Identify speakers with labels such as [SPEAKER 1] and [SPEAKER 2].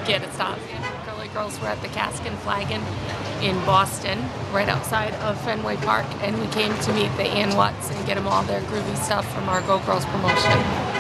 [SPEAKER 1] can't stop. Girly girls were at the Cask'n Flagon in Boston, right outside of Fenway Park, and we came to meet the AndWutz and get them all their groovy stuff from our GoGirls promotion.